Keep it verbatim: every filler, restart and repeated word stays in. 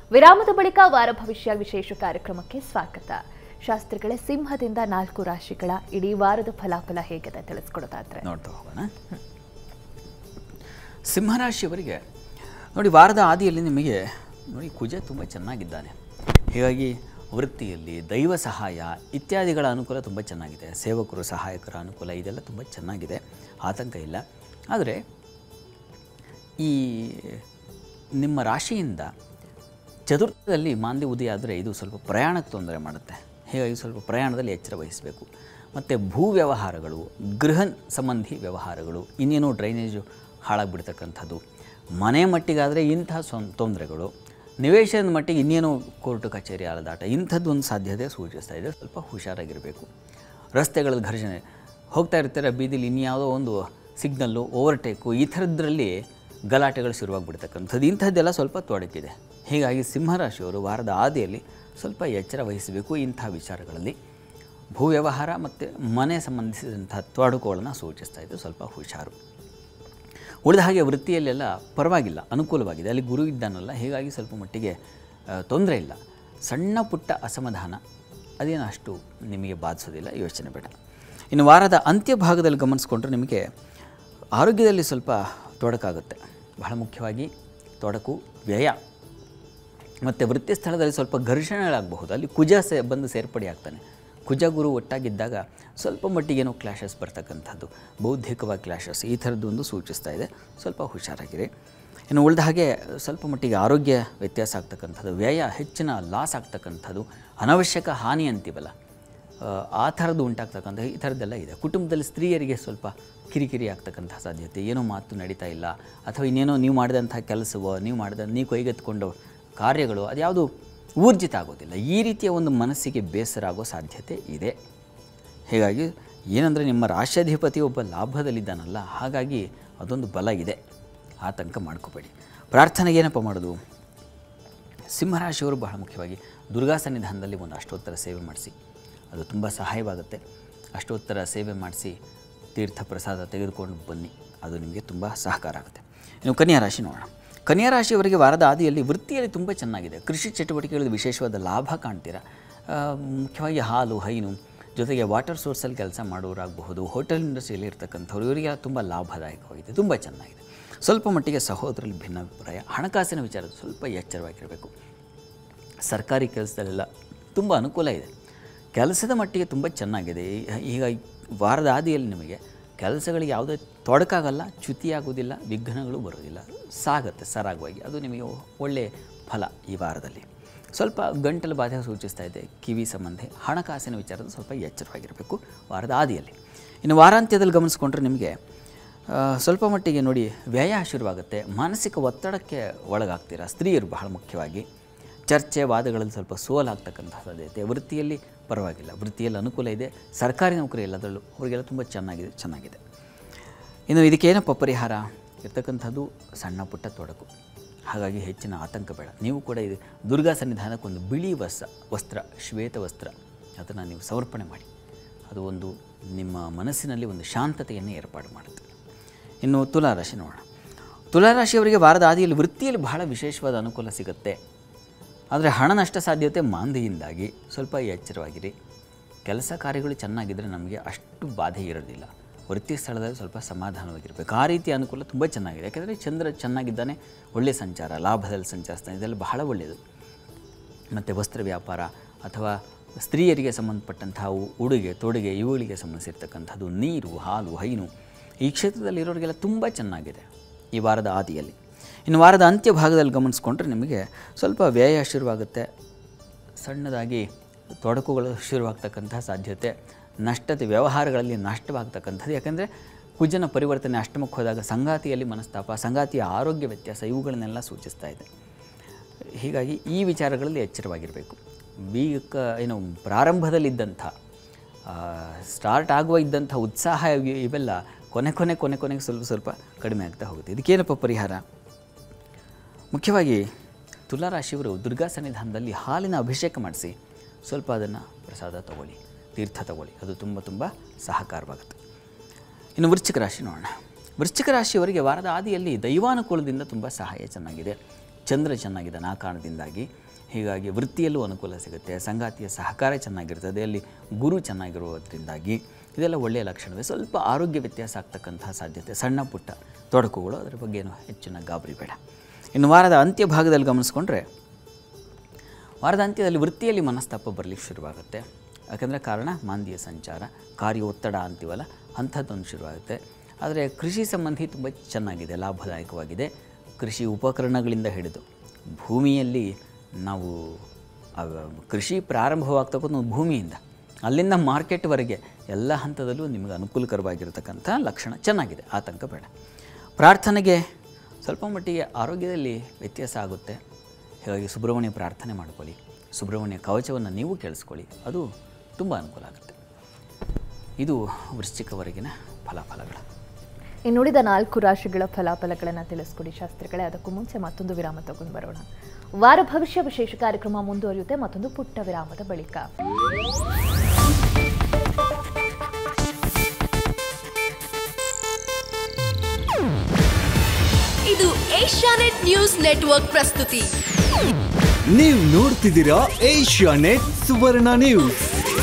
ವಿರಾಮದ ಬಳಿಕ ವಾರ ಭವಿಷ್ಯ ವಿಶೇಷ ಕಾರ್ಯಕ್ರಮಕ್ಕೆ ಸ್ವಾಗತ. ಶಾಸ್ತ್ರಿಗಳೇ, ಸಿಂಹದಿಂದ ನಾಲ್ಕು ರಾಶಿಗಳ ಇಡೀ ವಾರದ ಫಲಾಫಲ ಹೇಗಿದೆ ತಿಳಿಸ್ಕೊಡೋದಾದ್ರೆ ನೋಡ್ತಾ ಹೋಗೋಣ. ಸಿಂಹರಾಶಿಯವರಿಗೆ ನೋಡಿ, ವಾರದ ಆದಿಯಲ್ಲಿ ನಿಮಗೆ ನೋಡಿ ಕುಜ ತುಂಬ ಚೆನ್ನಾಗಿದ್ದಾನೆ. ಹೀಗಾಗಿ ವೃತ್ತಿಯಲ್ಲಿ ದೈವ ಸಹಾಯ ಇತ್ಯಾದಿಗಳ ಅನುಕೂಲ ತುಂಬ ಚೆನ್ನಾಗಿದೆ. ಸೇವಕರು ಸಹಾಯಕರ ಅನುಕೂಲ ಇದೆಲ್ಲ ತುಂಬ ಚೆನ್ನಾಗಿದೆ, ಆತಂಕ ಇಲ್ಲ. ಆದರೆ ಈ ನಿಮ್ಮ ರಾಶಿಯಿಂದ ಚತುರ್ಥದಲ್ಲಿ ಮಾಂದ್ಯ ಉದಯ ಆದರೆ ಇದು ಸ್ವಲ್ಪ ಪ್ರಯಾಣಕ್ಕೆ ತೊಂದರೆ ಮಾಡುತ್ತೆ. ಹೀಗಾಗಿ ಸ್ವಲ್ಪ ಪ್ರಯಾಣದಲ್ಲಿ ಎಚ್ಚರ ವಹಿಸಬೇಕು. ಮತ್ತು ಭೂ ವ್ಯವಹಾರಗಳು, ಗೃಹ ಸಂಬಂಧಿ ವ್ಯವಹಾರಗಳು, ಇನ್ನೇನೋ ಡ್ರೈನೇಜು ಹಾಳಾಗಿಬಿಡ್ತಕ್ಕಂಥದ್ದು, ಮನೆ ಮಟ್ಟಿಗಾದರೆ ಇಂತಹ ಸೊಂ ತೊಂದರೆಗಳು, ನಿವೇಶನದ ಮಟ್ಟಿಗೆ ಇನ್ನೇನೋ ಕೋರ್ಟು ಕಚೇರಿ ಅಲದಾಟ, ಇಂಥದ್ದು ಒಂದು ಸಾಧ್ಯತೆ ಸೂಚಿಸ್ತಾ ಇದೆ. ಸ್ವಲ್ಪ ಹುಷಾರಾಗಿರಬೇಕು. ರಸ್ತೆಗಳ ಘರ್ಷಣೆ, ಹೋಗ್ತಾ ಇರ್ತಾರೆ ಬೀದಿಲಿ ಇನ್ಯಾವುದೋ ಒಂದು ಸಿಗ್ನಲ್ಲು, ಓವರ್ಟೇಕು, ಈ ಥರದ್ರಲ್ಲಿ ಗಲಾಟೆಗಳು ಶುರುವಾಗಿಬಿಡ್ತಕ್ಕಂಥದ್ದು, ಇಂಥದ್ದೆಲ್ಲ ಸ್ವಲ್ಪ ತೊಡಕಿದೆ. ಹೀಗಾಗಿ ಸಿಂಹರಾಶಿಯವರು ವಾರದ ಆದಿಯಲ್ಲಿ ಸ್ವಲ್ಪ ಎಚ್ಚರ ವಹಿಸಬೇಕು ಇಂಥ ವಿಚಾರಗಳಲ್ಲಿ. ಭೂ ವ್ಯವಹಾರ ಮತ್ತು ಮನೆ ಸಂಬಂಧಿಸಿದಂಥ ತೊಡಕುಗಳನ್ನು ಸೂಚಿಸ್ತಾ ಇದೆ, ಸ್ವಲ್ಪ ಹುಷಾರು. ಉಳಿದ ಹಾಗೆ ವೃತ್ತಿಯಲ್ಲೆಲ್ಲ ಪರವಾಗಿಲ್ಲ, ಅನುಕೂಲವಾಗಿದೆ. ಅಲ್ಲಿ ಗುರು ಇದ್ದಾನಲ್ಲ, ಹೀಗಾಗಿ ಸ್ವಲ್ಪ ಮಟ್ಟಿಗೆ ತೊಂದರೆ ಇಲ್ಲ. ಸಣ್ಣ ಪುಟ್ಟ ಅಸಮಾಧಾನ ಅದೇನು ಅಷ್ಟು ನಿಮಗೆ ಬಾಧಿಸೋದಿಲ್ಲ, ಯೋಚನೆ ಬೇಡ. ಇನ್ನು ವಾರದ ಅಂತ್ಯ ಭಾಗದಲ್ಲಿ ಗಮನಿಸ್ಕೊಂಡ್ರೆ ನಿಮಗೆ ಆರೋಗ್ಯದಲ್ಲಿ ಸ್ವಲ್ಪ ತೊಡಕಾಗುತ್ತೆ. ಬಹಳ ಮುಖ್ಯವಾಗಿ ತೊಡಕು, ವ್ಯಯ ಮತ್ತು ವೃತ್ತಿ ಸ್ಥಳದಲ್ಲಿ ಸ್ವಲ್ಪ ಘರ್ಷಣೆಗಳಾಗಬಹುದು. ಅಲ್ಲಿ ಕುಜ ಸೇ ಬಂದು ಸೇರ್ಪಡೆ ಆಗ್ತಾನೆ. ಕುಜ ಗುರು ಒಟ್ಟಾಗಿದ್ದಾಗ ಸ್ವಲ್ಪ ಮಟ್ಟಿಗೇನೋ ಕ್ಲಾಶಸ್ ಬರ್ತಕ್ಕಂಥದ್ದು, ಬೌದ್ಧಿಕವಾಗಿ ಕ್ಲಾಶಸ್, ಈ ಥರದ್ದು ಒಂದು ಸೂಚಿಸ್ತಾ ಇದೆ. ಸ್ವಲ್ಪ ಹುಷಾರಾಗಿರಿ. ಇನ್ನು ಉಳಿದ ಹಾಗೆ ಸ್ವಲ್ಪ ಮಟ್ಟಿಗೆ ಆರೋಗ್ಯ ವ್ಯತ್ಯಾಸ ಆಗ್ತಕ್ಕಂಥದ್ದು, ವ್ಯಯ ಹೆಚ್ಚಿನ ಲಾಸ್ ಆಗ್ತಕ್ಕಂಥದ್ದು, ಅನವಶ್ಯಕ ಹಾನಿ ಅಂತೀವಲ್ಲ ಆ ಥರದ್ದು ಉಂಟಾಗ್ತಕ್ಕಂಥ ಈ ಥರದ್ದೆಲ್ಲ ಇದೆ. ಕುಟುಂಬದಲ್ಲಿ ಸ್ತ್ರೀಯರಿಗೆ ಸ್ವಲ್ಪ ಕಿರಿಕಿರಿ ಆಗ್ತಕ್ಕಂಥ ಸಾಧ್ಯತೆ, ಏನೋ ಮಾತು ನಡೀತಾ ಇಲ್ಲ, ಅಥವಾ ಇನ್ನೇನೋ ನೀವು ಮಾಡಿದಂಥ ಕೆಲಸವೋ, ನೀವು ಮಾಡಿದ ನೀವು ಕೈಗೆತ್ಕೊಂಡು ಕಾರ್ಯಗಳು ಅದ್ಯಾವುದು ಊರ್ಜಿತ ಆಗೋದಿಲ್ಲ. ಈ ರೀತಿಯ ಒಂದು ಮನಸ್ಸಿಗೆ ಬೇಸರ ಆಗೋ ಸಾಧ್ಯತೆ ಇದೆ. ಹೀಗಾಗಿ ಏನಂದರೆ ನಿಮ್ಮ ರಾಶ್ಯಾಧಿಪತಿ ಒಬ್ಬ ಲಾಭದಲ್ಲಿದ್ದಾನಲ್ಲ, ಹಾಗಾಗಿ ಅದೊಂದು ಬಲ ಇದೆ, ಆತಂಕ ಮಾಡ್ಕೋಬೇಡಿ. ಪ್ರಾರ್ಥನೆಗೆ ಏನಪ್ಪ ಮಾಡೋದು? ಸಿಂಹರಾಶಿಯವರು ಬಹಳ ಮುಖ್ಯವಾಗಿ ದುರ್ಗಾ ಸನ್ನಿಧಾನದಲ್ಲಿ ಒಂದು ಅಷ್ಟೋತ್ತರ ಸೇವೆ ಮಾಡಿಸಿ, ಅದು ತುಂಬ ಸಹಾಯವಾಗುತ್ತೆ. ಅಷ್ಟೋತ್ತರ ಸೇವೆ ಮಾಡಿಸಿ ತೀರ್ಥ ಪ್ರಸಾದ ತೆಗೆದುಕೊಂಡು ಬನ್ನಿ, ಅದು ನಿಮಗೆ ತುಂಬ ಸಹಕಾರ ಆಗುತ್ತೆ. ಇನ್ನು ಕನ್ಯಾ ರಾಶಿ ನೋಡೋಣ. ಕನ್ಯಾ ರಾಶಿಯವರಿಗೆ ವಾರದ ಆದಿಯಲ್ಲಿ ವೃತ್ತಿಯಲ್ಲಿ ತುಂಬ ಚೆನ್ನಾಗಿದೆ. ಕೃಷಿ ಚಟುವಟಿಕೆಗಳಲ್ಲಿ ವಿಶೇಷವಾದ ಲಾಭ ಕಾಣ್ತೀರಾ. ಮುಖ್ಯವಾಗಿ ಹಾಲು, ಹೈನು, ಜೊತೆಗೆ ವಾಟರ್ ಸೋರ್ಸಲ್ಲಿ ಕೆಲಸ ಮಾಡೋರಾಗಬಹುದು, ಹೋಟೆಲ್ ಇಂಡಸ್ಟ್ರಿಯಲ್ಲಿ ಇರ್ತಕ್ಕಂಥವ್ರು, ಇವರಿಗೆ ತುಂಬ ಲಾಭದಾಯಕವಾಗಿದೆ, ತುಂಬ ಚೆನ್ನಾಗಿದೆ. ಸ್ವಲ್ಪ ಮಟ್ಟಿಗೆ ಸಹೋದರಲ್ಲಿ ಭಿನ್ನಾಭಿಪ್ರಾಯ, ಹಣಕಾಸಿನ ವಿಚಾರದ ಸ್ವಲ್ಪ ಎಚ್ಚರವಾಗಿರಬೇಕು. ಸರ್ಕಾರಿ ಕೆಲಸದಲ್ಲೆಲ್ಲ ತುಂಬ ಅನುಕೂಲ ಇದೆ, ಕೆಲಸದ ಮಟ್ಟಿಗೆ ತುಂಬ ಚೆನ್ನಾಗಿದೆ. ಈಗ ವಾರದ ಆದಿಯಲ್ಲಿ ನಿಮಗೆ ಕೆಲಸಗಳಿಗೆ ಯಾವುದೇ ತೊಡಕಾಗಲ್ಲ, ಚ್ಯುತಿಯಾಗೋದಿಲ್ಲ, ವಿಘ್ನಗಳು ಬರೋದಿಲ್ಲ, ಸಾಗುತ್ತೆ ಸರಾಗವಾಗಿ. ಅದು ನಿಮಗೆ ಒಳ್ಳೆಯ ಫಲ ಈ ವಾರದಲ್ಲಿ. ಸ್ವಲ್ಪ ಗಂಟಲು ಬಾಧೆ ಸೂಚಿಸ್ತಾ ಇದೆ, ಕಿವಿ ಸಂಬಂಧಿ, ಹಣಕಾಸಿನ ವಿಚಾರದ ಸ್ವಲ್ಪ ಎಚ್ಚರವಾಗಿರಬೇಕು ವಾರದ ಆದಿಯಲ್ಲಿ. ಇನ್ನು ವಾರಾಂತ್ಯದಲ್ಲಿ ಗಮನಿಸ್ಕೊಂಡ್ರೆ ನಿಮಗೆ ಸ್ವಲ್ಪ ಮಟ್ಟಿಗೆ ನೋಡಿ ವ್ಯಯ ಶುರುವಾಗುತ್ತೆ, ಮಾನಸಿಕ ಒತ್ತಡಕ್ಕೆ ಒಳಗಾಗ್ತೀರಾ. ಸ್ತ್ರೀಯರು ಬಹಳ ಮುಖ್ಯವಾಗಿ ಚರ್ಚೆ ವಾದಗಳಲ್ಲಿ ಸ್ವಲ್ಪ ಸೋಲಾಗ್ತಕ್ಕಂಥ ಸಾಧ್ಯತೆ. ವೃತ್ತಿಯಲ್ಲಿ ಪರವಾಗಿಲ್ಲ, ವೃತ್ತಿಯಲ್ಲಿ ಅನುಕೂಲ ಇದೆ. ಸರ್ಕಾರಿ ನೌಕರಿ ಎಲ್ಲದರಲ್ಲೂ ಅವರಿಗೆಲ್ಲ ತುಂಬ ಚೆನ್ನಾಗಿದೆ ಚೆನ್ನಾಗಿದೆ ಇನ್ನು ಇದಕ್ಕೇನಪ್ಪ ಪರಿಹಾರ ಇರ್ತಕ್ಕಂಥದ್ದು? ಸಣ್ಣ ಪುಟ್ಟ ತೊಡಕು, ಹಾಗಾಗಿ ಹೆಚ್ಚಿನ ಆತಂಕ ಬೇಡ. ನೀವು ಕೂಡ ಇದು ದುರ್ಗಾ ಸನ್ನಿಧಾನಕ್ಕೊಂದು ಬಿಳಿ ವಸ್ತ್ರ ವಸ್ತ್ರ ಶ್ವೇತ ವಸ್ತ್ರ ಅದನ್ನು ನೀವು ಸಮರ್ಪಣೆ ಮಾಡಿ, ಅದು ಒಂದು ನಿಮ್ಮ ಮನಸ್ಸಿನಲ್ಲಿ ಒಂದು ಶಾಂತತೆಯನ್ನು ಏರ್ಪಾಡು ಮಾಡುತ್ತೆ. ಇನ್ನು ತುಲಾರಾಶಿ ನೋಡೋಣ. ತುಲಾರಾಶಿಯವರಿಗೆ ವಾರದ ಆದಿಯಲ್ಲಿ ವೃತ್ತಿಯಲ್ಲಿ ಬಹಳ ವಿಶೇಷವಾದ ಅನುಕೂಲ ಸಿಗುತ್ತೆ. ಆದರೆ ಹಣ ನಷ್ಟ ಸಾಧ್ಯತೆ ಮಾಂದಿಯಿಂದಾಗಿ ಸ್ವಲ್ಪ ಎಚ್ಚರವಾಗಿರಿ. ಕೆಲಸ ಕಾರ್ಯಗಳು ಚೆನ್ನಾಗಿದ್ದರೆ ನಮಗೆ ಅಷ್ಟು ಬಾಧೆ ಇರೋದಿಲ್ಲ. ವೃತ್ತಿ ಸ್ಥಳದಲ್ಲಿ ಸ್ವಲ್ಪ ಸಮಾಧಾನವಾಗಿರಬೇಕು. ಆ ರೀತಿಯ ಅನುಕೂಲ ತುಂಬ ಚೆನ್ನಾಗಿದೆ. ಯಾಕೆಂದರೆ ಚಂದ್ರ ಚೆನ್ನಾಗಿದ್ದಾನೆ, ಒಳ್ಳೆಯ ಸಂಚಾರ, ಲಾಭದಲ್ಲಿ ಸಂಚರಿಸ್ತಾನೆ, ಇದೆಲ್ಲ ಬಹಳ ಒಳ್ಳೆಯದು. ಮತ್ತು ವಸ್ತ್ರ ವ್ಯಾಪಾರ ಅಥವಾ ಸ್ತ್ರೀಯರಿಗೆ ಸಂಬಂಧಪಟ್ಟಂತಹ ಉಡುಗೆ ತೊಡುಗೆ ಇವುಗಳಿಗೆ ಸಂಬಂಧಿಸಿರ್ತಕ್ಕಂಥದ್ದು, ನೀರು, ಹಾಲು, ಹೈನು, ಈ ಕ್ಷೇತ್ರದಲ್ಲಿರೋರಿಗೆಲ್ಲ ತುಂಬ ಚೆನ್ನಾಗಿದೆ ಈ ವಾರದ ಆದಿಯಲ್ಲಿ. ಇನ್ನು ವಾರದ ಅಂತ್ಯ ಭಾಗದಲ್ಲಿ ಗಮನಿಸ್ಕೊಂಡ್ರೆ ನಿಮಗೆ ಸ್ವಲ್ಪ ವ್ಯಯ ಶುರುವಾಗುತ್ತೆ, ಸಣ್ಣದಾಗಿ ತೊಡಕುಗಳು ಶುರುವಾಗ್ತಕ್ಕಂಥ ಸಾಧ್ಯತೆ, ನಷ್ಟತೆ, ವ್ಯವಹಾರಗಳಲ್ಲಿ ನಷ್ಟವಾಗ್ತಕ್ಕಂಥದ್ದು. ಯಾಕೆಂದರೆ ಕುಜನ ಪರಿವರ್ತನೆ ಅಷ್ಟಮಕ್ಕೆ ಹೋದಾಗ ಸಂಗಾತಿಯಲ್ಲಿ ಮನಸ್ತಾಪ, ಸಂಗಾತಿಯ ಆರೋಗ್ಯ ವ್ಯತ್ಯಾಸ ಇವುಗಳನ್ನೆಲ್ಲ ಸೂಚಿಸ್ತಾ ಇದೆ. ಹೀಗಾಗಿ ಈ ವಿಚಾರಗಳಲ್ಲಿ ಎಚ್ಚರವಾಗಿರಬೇಕು. ಬೀಗ ಏನು ಪ್ರಾರಂಭದಲ್ಲಿದ್ದಂಥ ಸ್ಟಾರ್ಟ್ ಆಗುವ ಇದ್ದಂಥ ಉತ್ಸಾಹ ಇವೆಲ್ಲ ಕೊನೆ ಕೊನೆ ಕೊನೆ ಕೊನೆಗೆ ಸ್ವಲ್ಪ ಸ್ವಲ್ಪ ಕಡಿಮೆ ಆಗ್ತಾ ಹೋಗುತ್ತೆ. ಇದಕ್ಕೇನಪ್ಪ ಪರಿಹಾರ? ಮುಖ್ಯವಾಗಿ ತುಲಾರಾಶಿಯವರು ದುರ್ಗಾ ಸನ್ನಿಧಾನದಲ್ಲಿ ಹಾಲಿನ ಅಭಿಷೇಕ ಮಾಡಿಸಿ ಸ್ವಲ್ಪ ಅದನ್ನು ಪ್ರಸಾದ ತಗೊಳ್ಳಿ, ತೀರ್ಥ ತಗೊಳ್ಳಿ, ಅದು ತುಂಬ ತುಂಬ ಸಹಕಾರವಾಗುತ್ತೆ. ಇನ್ನು ವೃಶ್ಚಿಕ ರಾಶಿ ನೋಡೋಣ. ವೃಶ್ಚಿಕ ರಾಶಿಯವರಿಗೆ ವಾರದ ಆದಿಯಲ್ಲಿ ದೈವಾನುಕೂಲದಿಂದ ತುಂಬ ಸಹಾಯ ಚೆನ್ನಾಗಿದೆ. ಚಂದ್ರ ಚೆನ್ನಾಗಿದ್ದಾನೆ ಆ ಕಾರಣದಿಂದಾಗಿ. ಹೀಗಾಗಿ ವೃತ್ತಿಯಲ್ಲೂ ಅನುಕೂಲ ಸಿಗುತ್ತೆ, ಸಂಗಾತಿಯ ಸಹಕಾರ ಚೆನ್ನಾಗಿರ್ತದೆ, ಅಲ್ಲಿ ಗುರು ಚೆನ್ನಾಗಿರುವುದರಿಂದಾಗಿ ಇದೆಲ್ಲ ಒಳ್ಳೆಯ ಲಕ್ಷಣವೇ. ಸ್ವಲ್ಪ ಆರೋಗ್ಯ ವ್ಯತ್ಯಾಸ ಆಗ್ತಕ್ಕಂತಹ ಸಾಧ್ಯತೆ, ಸಣ್ಣ ಪುಟ್ಟ ತೊಡಕುಗಳು, ಅದರ ಬಗ್ಗೆ ಏನು ಹೆಚ್ಚಿನ ಗಾಬರಿ ಬೇಡ. ಇನ್ನು ವಾರದ ಅಂತ್ಯ ಭಾಗದಲ್ಲಿ ಗಮನಿಸ್ಕೊಂಡ್ರೆ ವಾರದ ಅಂತ್ಯದಲ್ಲಿ ವೃತ್ತಿಯಲ್ಲಿ ಮನಸ್ತಾಪ ಬರಲಿಕ್ಕೆ ಶುರುವಾಗುತ್ತೆ. ಯಾಕಂದರೆ ಕಾರಣ ಮಾಂದ್ಯ ಸಂಚಾರ, ಕಾರ್ಯ ಒತ್ತಡ ಅಂತೀವಲ್ಲ ಅಂಥದ್ದೊಂದು ಶುರುವಾಗುತ್ತೆ. ಆದರೆ ಕೃಷಿ ಸಂಬಂಧಿ ತುಂಬ ಚೆನ್ನಾಗಿದೆ, ಲಾಭದಾಯಕವಾಗಿದೆ. ಕೃಷಿ ಉಪಕರಣಗಳಿಂದ ಹಿಡಿದು ಭೂಮಿಯಲ್ಲಿ ನಾವು ಕೃಷಿ ಪ್ರಾರಂಭವಾಗ್ತಕ್ಕಂಥ ಭೂಮಿಯಿಂದ ಅಲ್ಲಿಂದ ಮಾರ್ಕೆಟ್ವರೆಗೆ ಎಲ್ಲ ಹಂತದಲ್ಲೂ ನಿಮಗೆ ಅನುಕೂಲಕರವಾಗಿರತಕ್ಕಂಥ ಲಕ್ಷಣ ಚೆನ್ನಾಗಿದೆ, ಆತಂಕ ಬೇಡ. ಪ್ರಾರ್ಥನೆಗೆ ಸ್ವಲ್ಪ ಮಟ್ಟಿಗೆ ಆರೋಗ್ಯದಲ್ಲಿ ವ್ಯತ್ಯಾಸ ಆಗುತ್ತೆ. ಹೀಗಾಗಿ ಸುಬ್ರಹ್ಮಣ್ಯ ಪ್ರಾರ್ಥನೆ ಮಾಡ್ಕೊಳ್ಳಿ, ಸುಬ್ರಹ್ಮಣ್ಯ ಕವಚವನ್ನು ನೀವು ಕೇಳಿಸ್ಕೊಳ್ಳಿ, ಅದು ತುಂಬ ಅನುಕೂಲ ಆಗುತ್ತೆ. ಇದು ವೃಶ್ಚಿಕವರೆಗಿನ ಫಲಾಫಲಗಳು. ಇನ್ನು ಉಳಿದ ನಾಲ್ಕು ರಾಶಿಗಳ ಫಲಾಫಲಗಳನ್ನು ತಿಳಿಸ್ಕೊಡಿ ಶಾಸ್ತ್ರಿಗಳೇ. ಅದಕ್ಕೂ ಮುಂಚೆ ಮತ್ತೊಂದು ವಿರಾಮ ತಗೊಂಡು ಬರೋಣ. ವಾರ ಭವಿಷ್ಯ ವಿಶೇಷ ಕಾರ್ಯಕ್ರಮ ಮುಂದುವರಿಯುತ್ತೆ ಮತ್ತೊಂದು ಪುಟ್ಟ ವಿರಾಮದ ಬಳಿಕ. ಇದು ಏಷ್ಯಾನೆಟ್ ನ್ಯೂಸ್ ನೆಟ್ವರ್ಕ್ ಪ್ರಸ್ತುತಿ. ನೀವು ನೋಡ್ತಿದ್ದೀರಾ ಏಷ್ಯಾನೆಟ್ ಸುವರ್ಣ ನ್ಯೂಸ್.